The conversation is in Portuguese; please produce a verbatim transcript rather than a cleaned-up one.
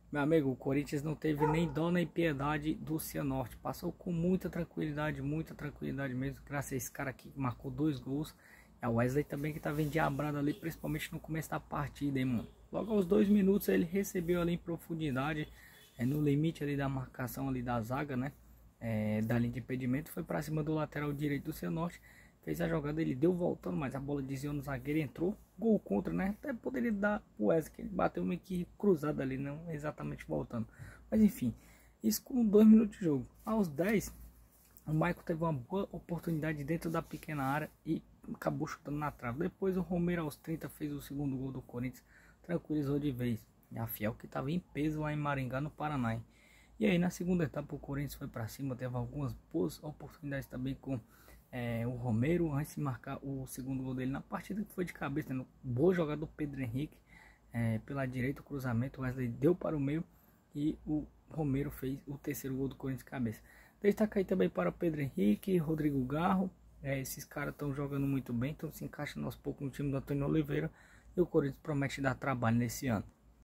Meu amigo, o Corinthians não teve nem dó nem piedade do Cianorte. Passou com muita tranquilidade, muita tranquilidade mesmo. Graças a esse cara aqui que marcou dois gols. E a Wesley também que tava endiabrado ali, principalmente no começo da partida, hein, mano. Logo aos dois minutos ele recebeu ali em profundidade, é, no limite ali da marcação ali da zaga, né? É, da linha de impedimento. Foi pra cima do lateral direito do Cianorte. Fez a jogada, ele deu voltando, mas a bola desviou no zagueiro e entrou. Gol contra, né? Até poderia dar o Wesley, que ele bateu meio que cruzado ali, não exatamente voltando. Mas enfim, isso com dois minutos de jogo. Aos dez, o Michael teve uma boa oportunidade dentro da pequena área e acabou chutando na trave. Depois o Romero aos trinta fez o segundo gol do Corinthians, tranquilizou de vez. E a Fiel que estava em peso lá em Maringá, no Paraná. Hein? E aí na segunda etapa o Corinthians foi para cima, teve algumas boas oportunidades também com é, o Romero, antes de marcar o segundo gol dele na partida, que foi de cabeça, né? Boa jogada do Pedro Henrique, é, pela direita, o cruzamento, o Wesley deu para o meio e o Romero fez o terceiro gol do Corinthians de cabeça. Destaca aí também para o Pedro Henrique, Rodrigo Garro, é, esses caras estão jogando muito bem, estão se encaixando aos poucos no time do Antônio Oliveira, e o Corinthians promete dar trabalho nesse ano.